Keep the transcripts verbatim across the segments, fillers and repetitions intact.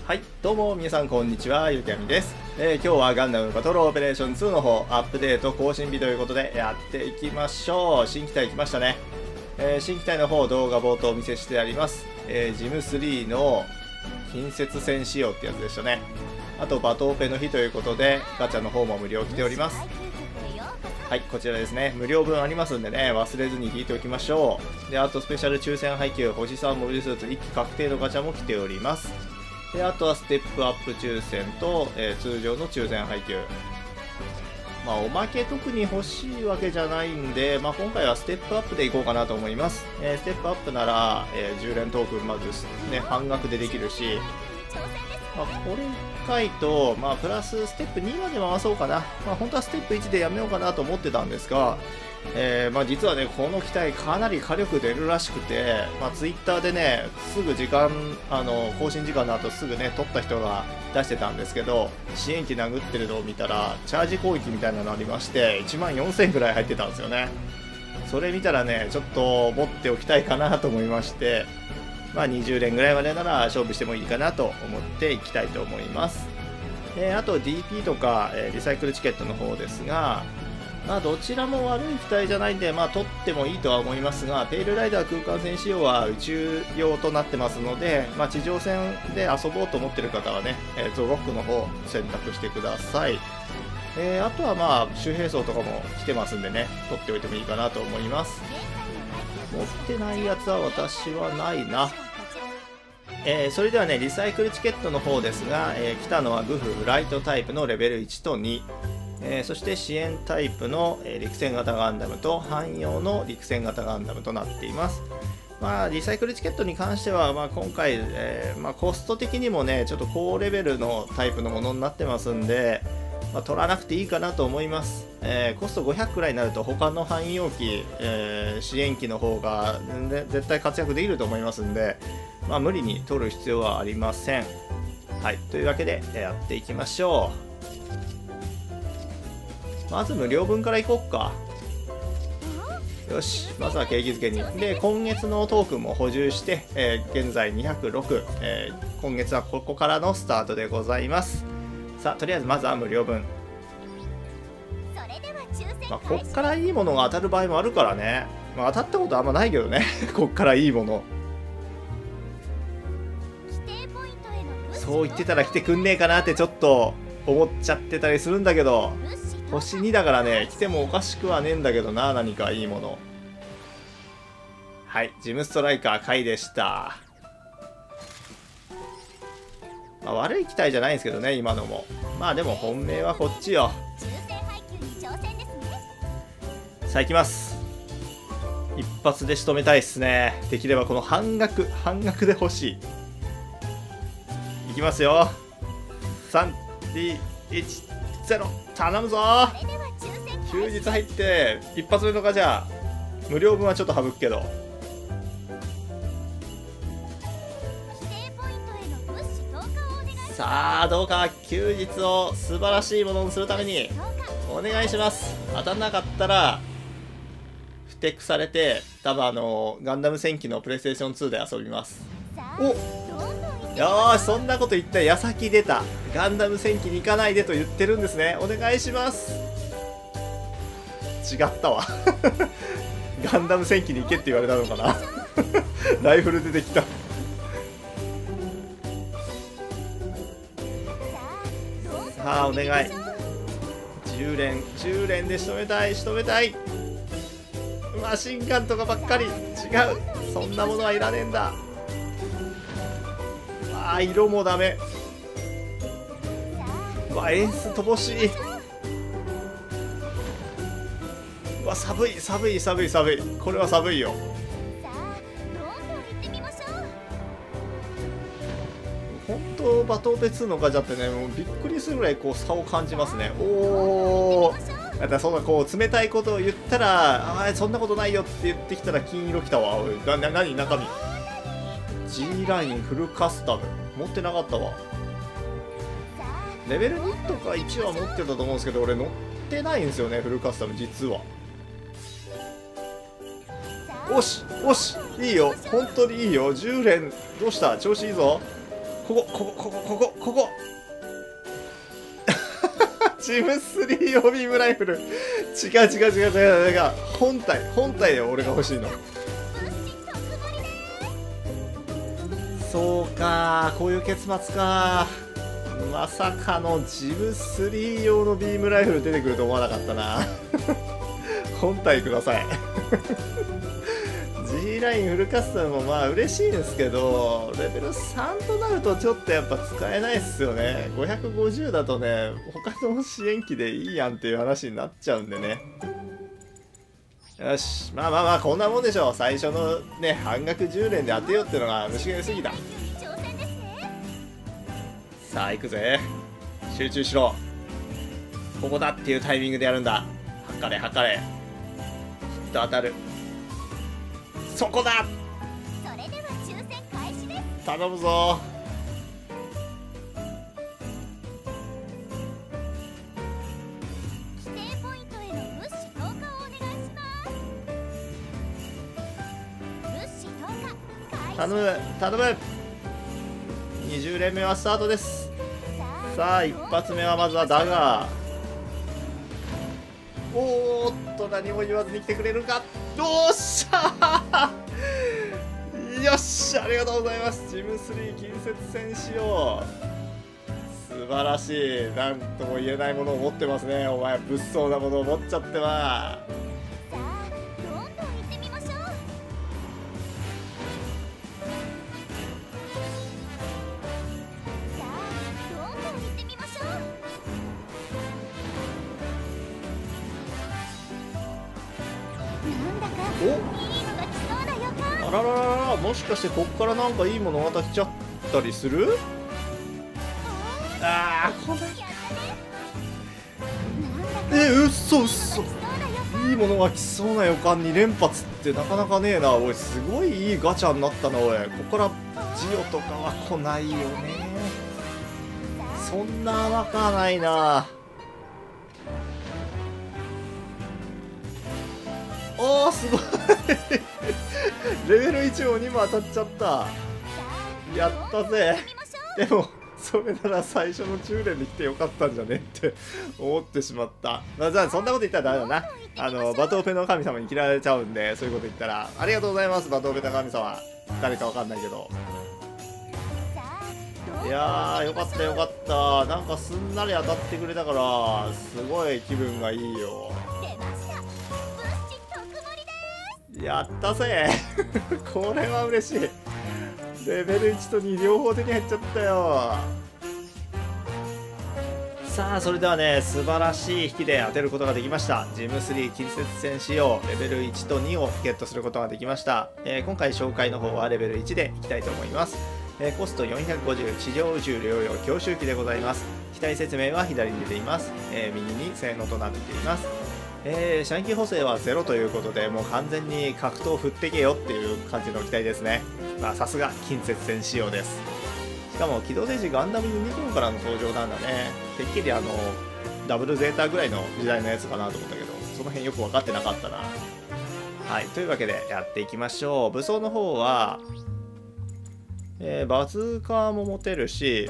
はい、どうも皆さんこんにちは、ゆうきあみです。えー、今日はガンダムバトルオペレーションツーの方、アップデート更新日ということでやっていきましょう。新機体来ましたね。えー、新機体の方、動画冒頭お見せしてあります。えー、ジムスリーの近接戦仕様ってやつでしたね。あと、バトオペの日ということで、ガチャの方も無料来ております。はい、こちらですね。無料分ありますんでね、忘れずに引いておきましょう。で、あと、スペシャル抽選配給、星さんモビルスーツいっき確定のガチャも来ております。で、あとはステップアップ抽選と、えー、通常の抽選配給。まあ、おまけ特に欲しいわけじゃないんで、まあ、今回はステップアップでいこうかなと思います。えー、ステップアップなら、えー、じゅう連トークンまず、ね、半額でできるし、まあ、これいっかいと、まあ、プラスステップにまで回そうかな。まあ、本当はステップいちでやめようかなと思ってたんですが、えーまあ、実はね、この機体かなり火力出るらしくて、まあ、ツイッターでね、すぐ時間、あの、更新時間の後すぐね、撮った人が出してたんですけど、支援機殴ってるのを見たら、チャージ攻撃みたいなのありまして、いちまんよんせんぐらい入ってたんですよね。それ見たらね、ちょっと持っておきたいかなと思いまして、まあ、にじゅう連ぐらいまでなら勝負してもいいかなと思っていきたいと思います。えー、あと ディーピー とか、えー、リサイクルチケットの方ですが、まあどちらも悪い機体じゃないんで、まあ取ってもいいとは思いますが、ペイルライダー空間戦仕様は宇宙用となってますので、まあ地上戦で遊ぼうと思ってる方はね、えー、ゾロックの方選択してください。えー、あとはまあ周兵装とかも来てますんでね、取っておいてもいいかなと思います。持ってないやつは私はないな。えー、それではね、リサイクルチケットの方ですが、えー、来たのはグフライトタイプのレベルいちとに。えー、そして支援タイプの、えー、陸戦型ガンダムと汎用の陸戦型ガンダムとなっています。まあ、リサイクルチケットに関しては、まあ、今回、えーまあ、コスト的にもね、ちょっと高レベルのタイプのものになってますんで、まあ、取らなくていいかなと思います。えー、コストごひゃくくらいになると他の汎用機、えー、支援機の方が絶対活躍できると思いますんで、まあ、無理に取る必要はありません。はい、というわけでやっていきましょう。まず無料分からいこっか。よし、まずは景気づけに。で、今月のトークンも補充して、えー、現在にひゃくろく、えー、今月はここからのスタートでございます。さあ、とりあえずまずは無料分。まあ、こっからいいものが当たる場合もあるからね。まあ、当たったことあんまないけどね。こっからいいもの。そう言ってたら来てくんねえかなってちょっと思っちゃってたりするんだけど。星にだからね、来てもおかしくはねえんだけどな、何かいいもの。はい、ジムストライカー回でした。まあ、悪い機体じゃないんですけどね、今のも。まあでも本命はこっちよ。さあ行きます。一発で仕留めたいっすね。できればこの半額、半額で欲しい。いきますよ。さん、に、いち、ゼロ。頼むぞー。休日入って一発目のガチャ無料分はちょっと省くけど、さあどうか。休日を素晴らしいものにするためにお願いします。当たんなかったらふてくされて、多分あのガンダム戦記のプレイステーションツーで遊びます。およーし、そんなこと言った矢先出た。ガンダム戦記に行かないでと言ってるんですね。お願いします。違ったわガンダム戦記に行けって言われたのかなライフル出てきた。さあお願い。じゅう連じゅう連で仕留めたい仕留めたい。マシンガンとかばっかり。違う、そんなものはいらねえんだ。あー、色もダメ。うわ、エース乏しい。うわ、寒い寒い寒い寒い。これは寒いよ。本当バトオペツーのガチャってね、もうびっくりするぐらいこう差を感じますね。おお、だからそんなこう冷たいことを言ったら、ああそんなことないよって言ってきたら金色きたわ。おい、な、な、何中身 G ラインフルカスタム持ってなかったわ。レベルにとかいちは持ってたと思うんですけど、俺乗ってないんですよね、フルカスタム実は。おしおし、いいよ、本当にいいよ。じゅう連どうした、調子いいぞ。 ここここここここここジムスリー用ビームライフル。違う違う違う違う違う。本体本体で俺が欲しいの。そうか、こういう結末か。まさかのジムスリー用のビームライフル出てくると思わなかったな。本体ください。G ラインフルカスタムもまあ嬉しいんですけど、レベルさんとなるとちょっとやっぱ使えないっすよね。ごひゃくごじゅうだとね、他の支援機でいいやんっていう話になっちゃうんでね。よし、まあまあまあこんなもんでしょう。最初のね、半額じゅう連で当てようっていうのが虫が良すぎだ。さあ行くぜ。集中しろ。ここだっていうタイミングでやるんだ。測れ測れ。きっと当たる。そこだ。 それでは抽選開始です。 頼むぞ。 指定ポイントへの物資投下をお願いします。物資投下開始。 頼む頼む。にじゅう連目はスタートです。さあ一発目はまずはダガー。おーっと何も言わずに来てくれるか。どうっしゃー。よっしゃ、ありがとうございます。ジムスリー近接戦仕様。素晴らしい。なんとも言えないものを持ってますね。お前物騒なものを持っちゃっては。 さあどんどん行ってみましょう。さあどんどん行ってみましょう。なんだかいいのが来そうな予感。 あらららら、もしかしてこっからなんかいいものまた来ちゃったりする？ああ、これ。え、うっそうっそ。いいものが来そうな予感に連発ってなかなかねえな。おい、すごいいいガチャになったな。おい、ここからジオとかは来ないよね。そんな甘かないな。おー、すごい。レベルいちもにも当たっちゃった。やったぜ。でもそれなら最初のじゅう連で来てよかったんじゃねって思ってしまった。まあ、じゃあそんなこと言ったらダメだな。あのバトオペの神様に嫌われちゃうんで、そういうこと言ったらありがとうございます。バトオペの神様、誰かわかんないけど。いやー、よかったよかった。なんかすんなり当たってくれたからすごい気分がいいよ。やったぜ。これは嬉しい。レベルいちとに両方手に入っちゃったよ。さあそれではね、素晴らしい引きで当てることができました。ジムスリー近接戦仕様レベルいちとにをゲットすることができました。えー、今回紹介の方はレベルいちでいきたいと思います。えー、コストよんひゃくごじゅう、地上宇宙療養強襲機でございます。機体説明は左に出ています。えー、右に性能となっています。えー、射撃補正はゼロということで、もう完全に格闘振ってけよっていう感じの機体ですね。まあさすが近接戦仕様です。しかも機動戦士ガンダムユニコーンからの登場なんだね。てっきりあのダブルゼータぐらいの時代のやつかなと思ったけど、その辺よく分かってなかったな。はい、というわけでやっていきましょう。武装の方は、えー、バズーカーも持てるし、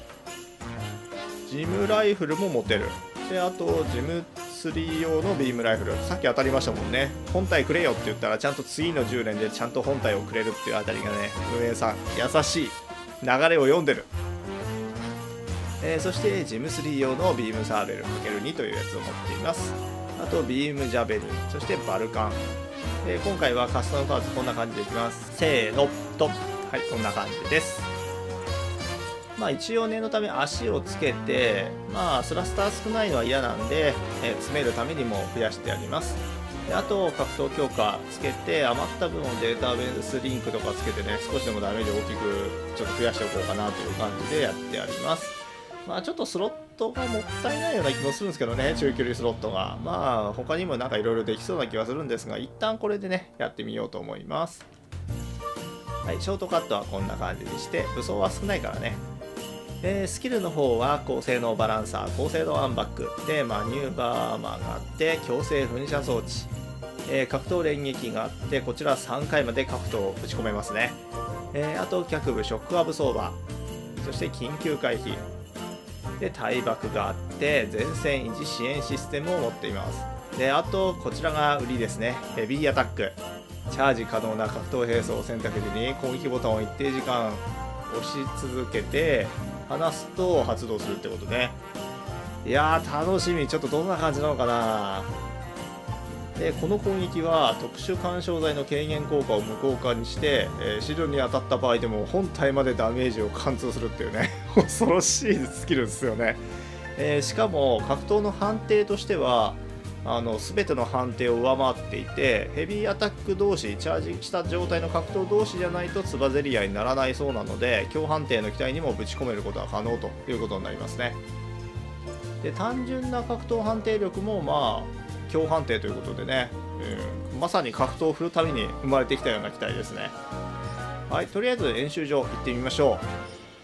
ジムライフルも持てる。であとジムスリー用のビームライフル、さっき当たりましたもんね。本体くれよって言ったらちゃんと次のじゅう連でちゃんと本体をくれるっていうあたりがね、運営さん優しい。流れを読んでる。えー、そしてジムスリー用のビームサーベル かけるに というやつを持っています。あとビームジャベリン、そしてバルカン。えー、今回はカスタムパーツこんな感じでいきます。せーのと、はい、こんな感じです。まあ一応念のため足をつけて、まあスラスター少ないのは嫌なんで、えー、詰めるためにも増やしてあります。であと格闘強化つけて、余った分をデータベースリンクとかつけてね、少しでもダメージを大きくちょっと増やしておこうかなという感じでやってあります。まあちょっとスロットがもったいないような気もするんですけどね、中距離スロットが。まあ他にもなんかいろいろできそうな気はするんですが、一旦これでねやってみようと思います。はい、ショートカットはこんな感じにして、武装は少ないからね。えー、スキルの方は高性能バランサー、高精度アンバックでマニューバーアーマーがあって、強制噴射装置、えー、格闘連撃があって、こちらさんかいまで格闘を打ち込めますね。えー、あと脚部ショックアブソーバー、 そして緊急回避で対爆があって前線維持支援システムを持っています。であとこちらが売りですね。ヘビーアタック、チャージ可能な格闘兵装を選択時に攻撃ボタンを一定時間押し続けて離すと発動するってことね。いやー楽しみ。ちょっとどんな感じなのかな。でこの攻撃は特殊干渉剤の軽減効果を無効化にして、えー、資料に当たった場合でも本体までダメージを貫通するっていうね恐ろしいスキルですよね。えー、しかも格闘の判定としてはあの全ての判定を上回っていて、ヘビーアタック同士、チャージした状態の格闘同士じゃないとつばぜり合いにならないそうなので、強判定の機体にもぶち込めることは可能ということになりますね。で単純な格闘判定力もまあ強判定ということでね、うん、まさに格闘を振るために生まれてきたような機体ですね。はい、とりあえず演習場行ってみましょう。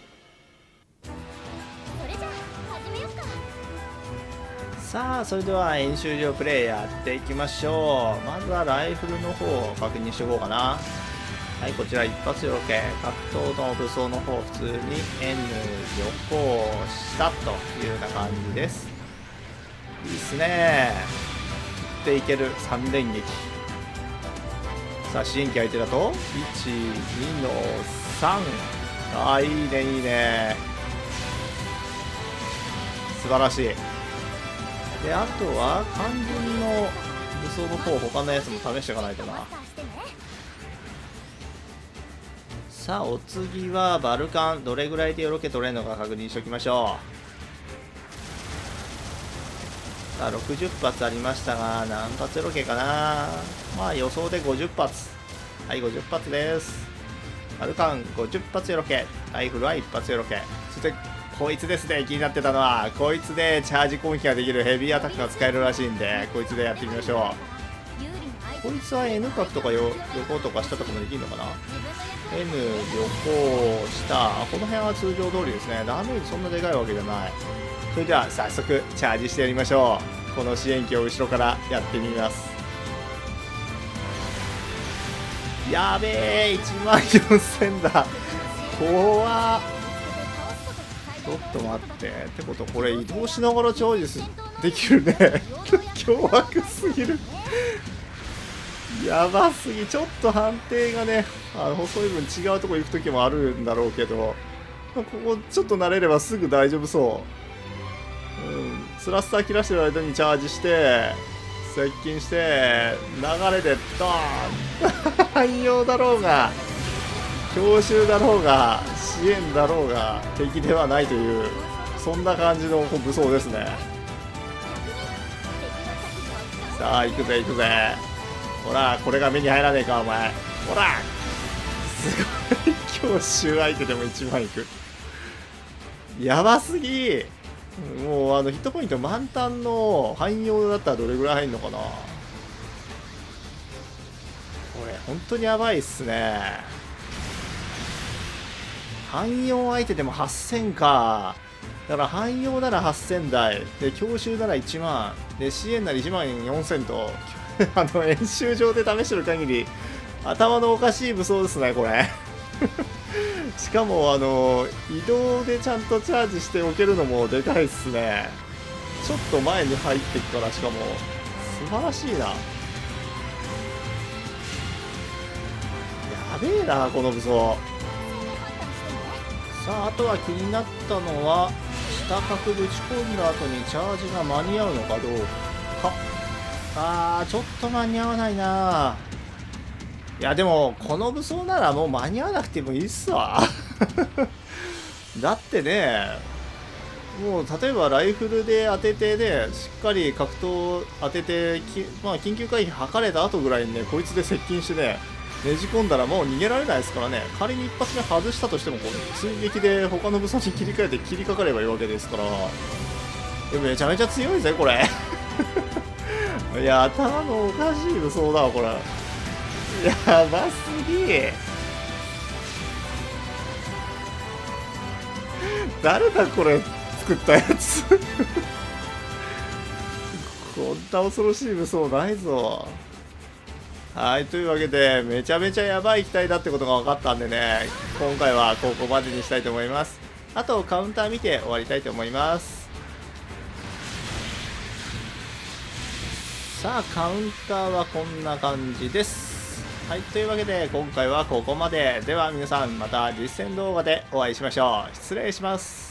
それじゃあ始めよっか。 さあそれでは演習場プレイやっていきましょう。まずはライフルの方を確認しておこうかな。はい、こちら一発よけ、格闘の武装の方普通に エヌ 横下というような感じです。いいっすね。振っていけるさん連撃。さあ支援機相手だといち、にのさん。あーいいねいいね、素晴らしい。であとは肝心の武装の方他のやつも試していかないとな。さあお次はバルカン、どれぐらいでよろけ取れるのか確認しておきましょう。さあろくじゅっ発ありましたが何発よろけかな。まあ予想でごじゅっ発。はい、ごじゅっ発です。バルカンごじゅっ発よろけ、ライフルは一発よろけ。そしてこいつですね、気になってたのはこいつでチャージ攻撃ができるヘビーアタックが使えるらしいんで、こいつでやってみましょう。こいつは N 角とかよ横とか下とかもできるのかな。 N 横下、この辺は通常通りですね。ダメージそんなでかいわけじゃない。それでは早速チャージしてやりましょう。この支援機を後ろからやってみます。やべえ、いちまんよんせんだ。怖っ。ちょっと待って。ってことこれ移動しながらチャージできるね凶悪すぎるやばすぎ。ちょっと判定がね、あの細い分違うとこ行く時もあるんだろうけど、ここちょっと慣れればすぐ大丈夫そう。うん、スラスター切らしてる間にチャージして接近して流れでドーン汎用だろうが強襲だろうが支援だろうが敵ではないという、そんな感じの武装ですね。さあ行くぜ行くぜ。ほらこれが目に入らねえかお前。ほらすごい強襲相手でもいちまんいく。やばすぎ。もうあのヒットポイント満タンの汎用だったらどれぐらい入るのかな。これ本当にやばいっすね。汎用相手でもはっせんか。だから汎用ならはっせん台で強襲ならいちまんで支援ならいちまんよんせんとあの演習場で試してる限り頭のおかしい武装ですねこれしかもあの移動でちゃんとチャージしておけるのもでかいっすね。ちょっと前に入っていくから、しかも素晴らしいな。やべえなこの武装。さああとは気になったのは下角ぶち込んだ後にチャージが間に合うのかどうか。あーちょっと間に合わないな。いやでもこの武装ならもう間に合わなくてもいいっすわだってね、もう例えばライフルで当ててね、しっかり格闘当ててき、まあ、緊急回避測れた後ぐらいにねこいつで接近してねねじ込んだらもう逃げられないですからね。仮に一発目外したとしてもこう追撃で他の武装に切り替えて切りかかればいいわけですから、でもめちゃめちゃ強いぜこれいや頭のおかしい武装だわこれ。やばすぎ。誰だこれ作ったやつこんな恐ろしい武装ないぞ。はい、というわけでめちゃめちゃやばい機体だってことが分かったんでね、今回はここまでにしたいと思います。 あとカウンター見て終わりたいと思います。さあカウンターはこんな感じです。はい、というわけで今回はここまで。では皆さんまた実践動画でお会いしましょう。失礼します。